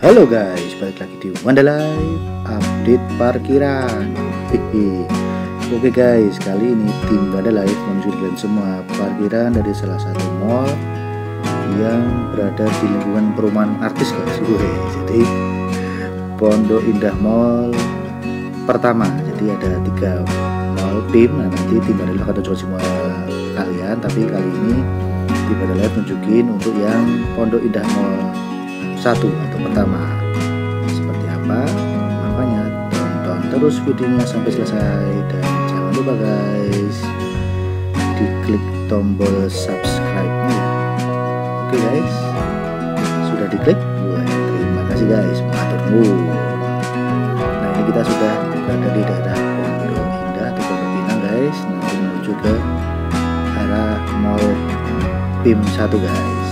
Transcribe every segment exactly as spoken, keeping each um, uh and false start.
Halo guys, balik lagi di Wanda Live update parkiran. Hehe. Oke guys, kali ini tim Wanda Live menunjukkan semua parkiran dari salah satu mall yang berada di lingkungan perumahan artis guys. Jadi Pondok Indah Mall pertama. Jadi ada tiga mall P I M. Nah, nanti tim Wanda Live akan tunjukkan semua kalian. Tapi kali ini tim Wanda Live tunjukin untuk yang Pondok Indah Mall satu atau pertama seperti apa. Makanya tonton terus videonya sampai selesai dan jangan lupa guys diklik tombol subscribe-nya. Oke guys, sudah diklik? Wah, terima kasih guys, matur nuwun. Nah, ini kita sudah berada di daerah Pondok Indah atau Pondok Pinang guys. Nanti menuju ke arah mall P I M satu guys.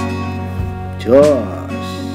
Jos.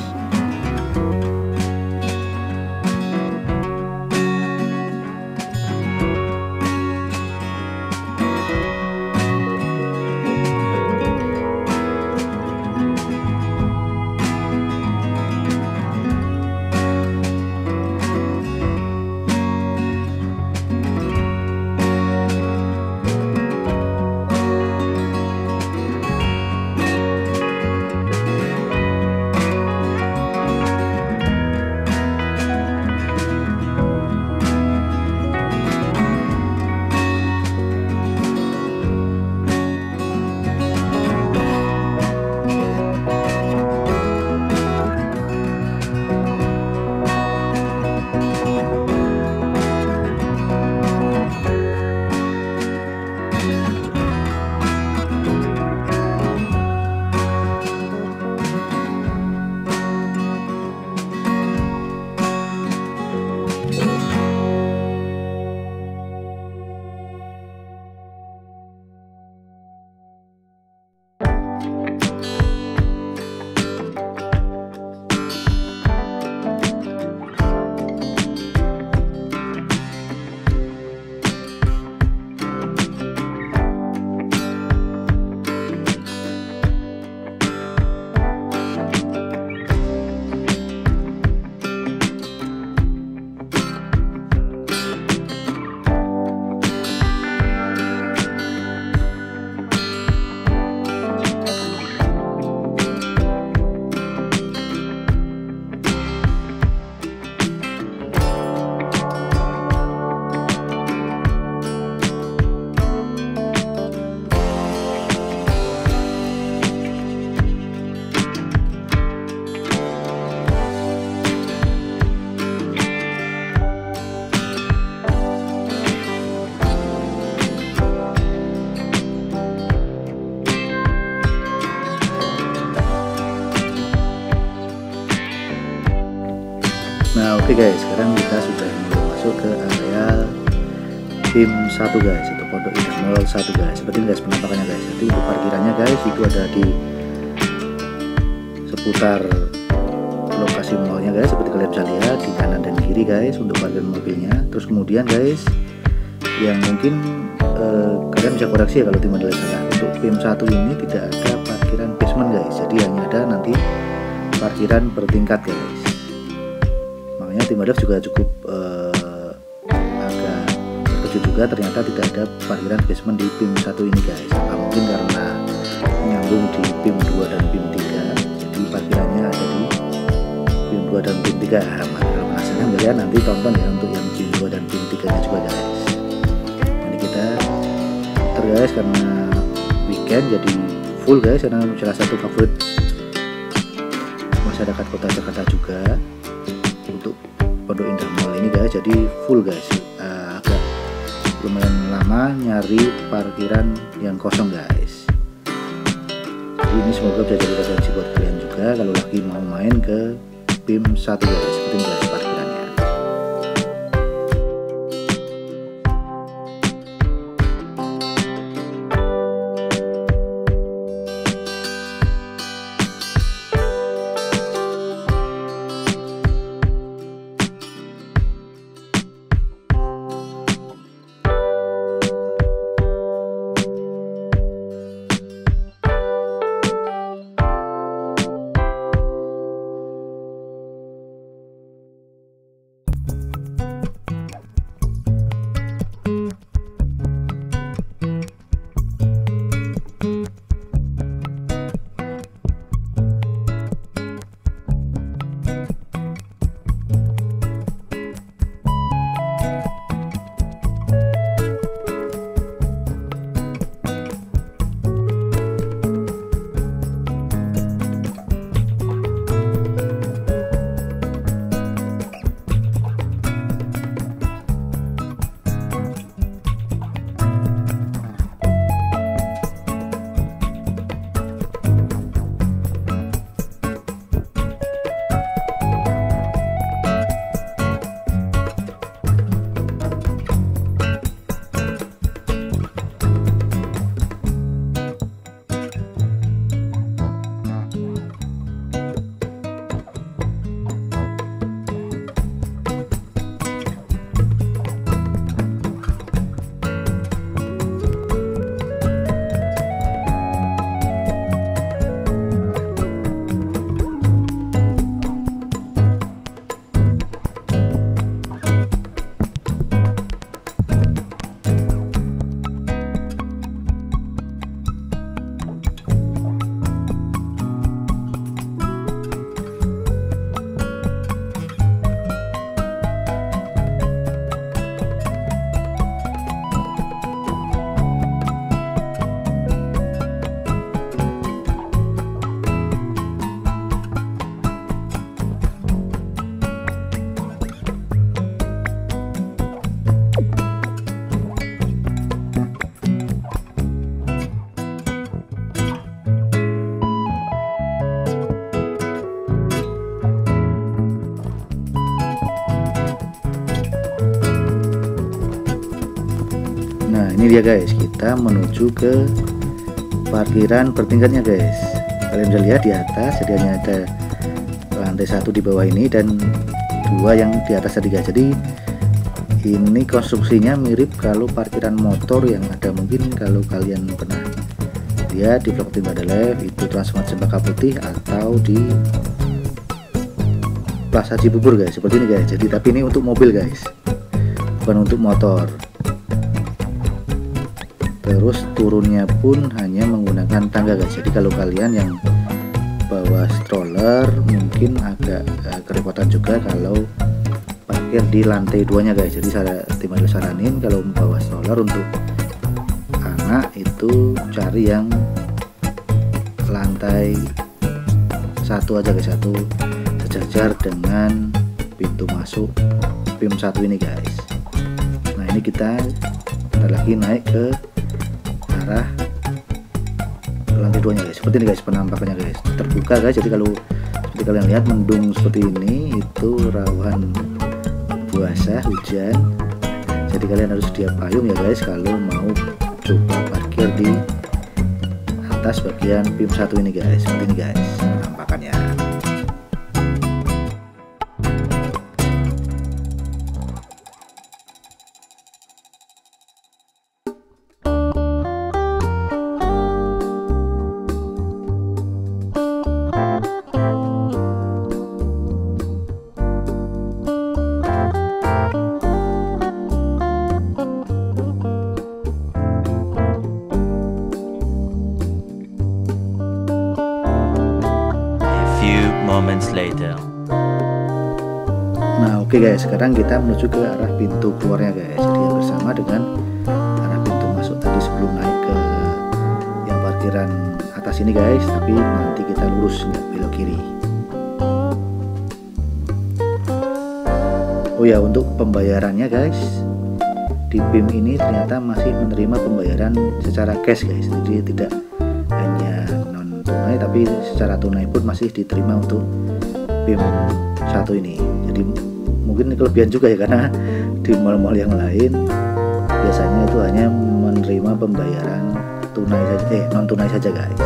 Nah oke okay guys, sekarang kita sudah masuk ke area P I M satu guys, itu Pondok Indah Mall satu guys. Seperti ini guys penampakannya guys. Jadi untuk parkirannya guys itu ada di seputar lokasi mallnya guys, seperti kalian bisa lihat di kanan dan kiri guys untuk parkir mobilnya. Terus kemudian guys, yang mungkin eh, kalian bisa koreksi ya kalau tim adalah salah, untuk P I M satu ini tidak ada parkiran basement guys. Jadi hanya ada nanti parkiran bertingkat guys. Tim Wanda juga cukup uh, agak terkejut juga, ternyata tidak ada parkiran basement di P I M satu ini guys. Apa mungkin karena menyambung di P I M dua dan P I M tiga, jadi parkirannya ada di P I M dua dan P I M tiga. Nah, kalau penasaran kalian nanti tonton ya untuk yang P I M dua dan P I M tiga nya juga guys. Ini kita putar guys karena weekend jadi full guys, karena salah satu favorit masyarakat kota Jakarta juga untuk Pondok Indah Mall ini guys. Jadi full guys, uh, agak lumayan lama nyari parkiran yang kosong guys. Jadi ini semoga bisa jadi referensi buat kalian juga kalau lagi mau main ke P I M satu guys. Seperti ini guys parkirannya. ini dia guys, kita menuju ke parkiran bertingkatnya guys. Kalian bisa lihat di atas sedianya ada lantai satu di bawah ini dan dua yang di atas tadi guys. Jadi ini konstruksinya mirip kalau parkiran motor yang ada, mungkin kalau kalian pernah lihat di vlog Tim Badalife itu Transmart Cempaka Putih atau di Plaza Cibubur guys, seperti ini guys. Jadi tapi ini untuk mobil guys, bukan untuk motor. Terus turunnya pun hanya menggunakan tangga guys. Jadi kalau kalian yang bawa stroller mungkin agak uh, kerepotan juga kalau parkir di lantai duanya guys. Jadi saya Tim Badalife saranin kalau membawa stroller untuk anak itu cari yang lantai satu aja guys, satu sejajar dengan pintu masuk P I M satu ini guys. Nah ini kita bentar lagi naik ke arah lantai duanya guys. Seperti ini guys penampakannya guys, terbuka guys. Jadi kalau seperti kalian lihat mendung seperti ini itu rawan basah hujan. Jadi kalian harus sedia payung ya guys kalau mau coba parkir di atas bagian P I M satu ini guys. Seperti ini guys penampakannya. Moments later. Nah oke okay guys, sekarang kita menuju ke arah pintu keluarnya guys. Jadi bersama dengan arah pintu masuk tadi sebelum naik ke yang parkiran atas ini guys. Tapi nanti kita lurus, nggak belok kiri. Oh ya, untuk pembayarannya guys, di P I M ini ternyata masih menerima pembayaran secara cash guys. Jadi tidak hanya non tunai tapi secara tunai pun masih diterima untuk P I M satu ini. Jadi mungkin ini kelebihan juga ya, karena di mall-mall yang lain biasanya itu hanya menerima pembayaran tunai saja, eh non tunai saja guys.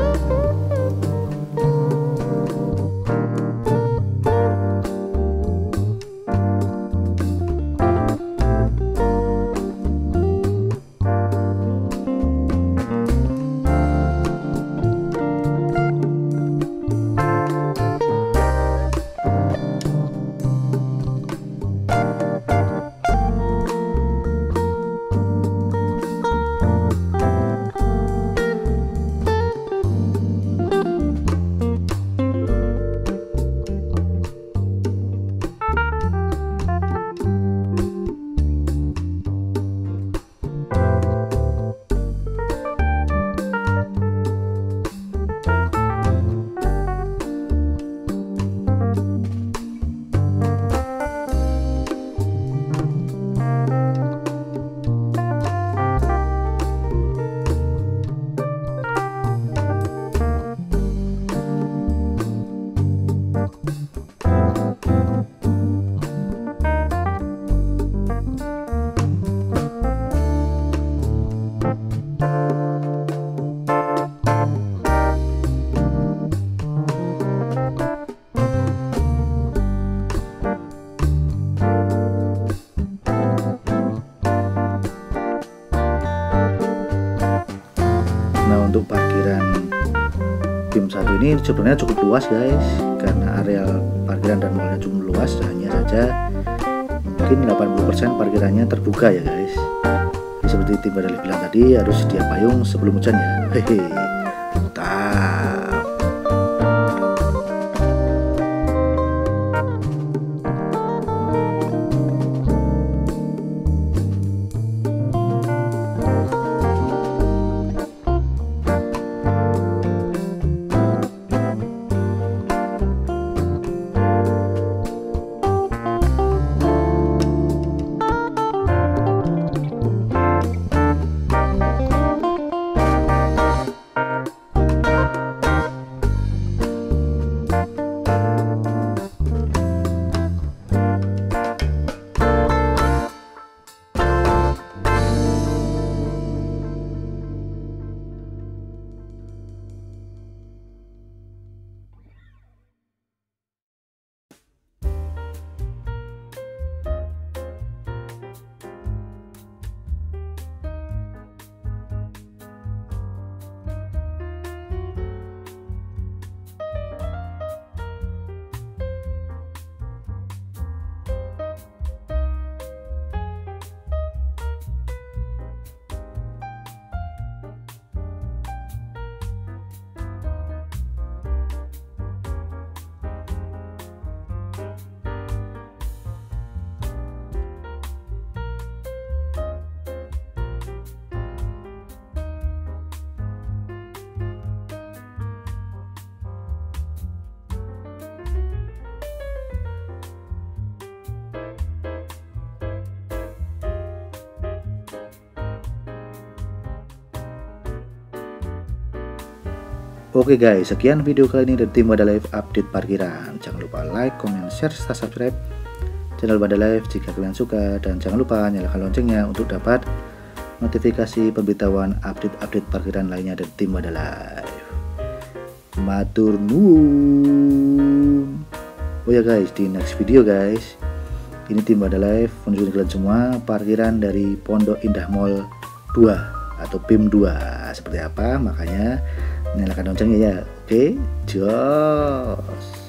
Untuk parkiran P I M satu ini sebenarnya cukup luas guys, karena areal parkiran dan mallnya cukup luas. Hanya saja mungkin delapan puluh persen parkirannya terbuka ya guys. Jadi seperti Tim Badalife bilang tadi, harus sedia payung sebelum hujan ya. Hehe, mantap. Oke guys, sekian video kali ini dari tim Bada Live update parkiran. Jangan lupa like, comment, share, serta subscribe channel Bada Live jika kalian suka, dan jangan lupa nyalakan loncengnya untuk dapat notifikasi pemberitahuan update-update parkiran lainnya dari tim Bada Live. Matur nuwun. Oh ya guys, di next video guys, ini tim Bada Live menunjukkan kalian semua parkiran dari Pondok Indah Mall dua atau P I M dua seperti apa, makanya nyalakan loncengnya ya. Oke, jos.